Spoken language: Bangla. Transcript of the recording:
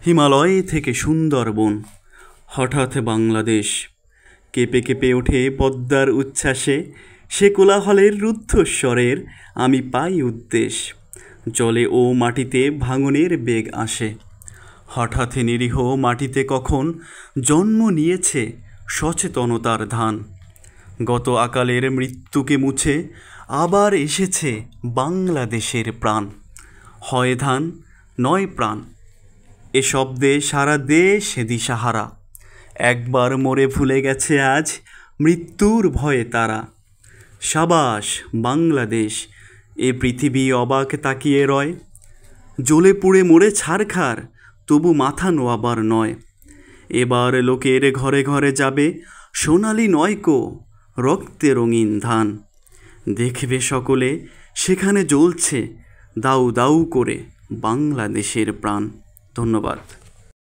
হিমালয় থেকে সুন্দরবন, হঠাৎ বাংলাদেশ কেঁপে কেঁপে ওঠে পদ্মার উচ্ছ্বাসে। সে কোলাহলের রুদ্ধস্বরের আমি পাই উদ্দেশ। জলে ও মাটিতে ভাঙনের বেগ আসে। হঠাৎ নিরীহ মাটিতে কখন জন্ম নিয়েছে সচেতনতার ধান। গত আকালের মৃত্যুকে মুছে আবার এসেছে বাংলাদেশের প্রাণ। হয় ধান নয় প্রাণ, এ শব্দে সারা দেশ দিশাহারা। একবার মরে ভুলে গেছে আজ মৃত্যুর ভয়ে তারা। সাবাস বাংলাদেশ, এ পৃথিবী অবাক তাকিয়ে রয়। জ্বলে পুড়ে মরে ছারখার, তবু মাথা নোয়াবার নয়। এবার লোকের ঘরে ঘরে যাবে সোনালি নয়কো রক্তে রঙিন ধান। দেখবে সকলে সেখানে জ্বলছে দাউ দাউ করে বাংলাদেশের প্রাণ। ধন্যবাদ।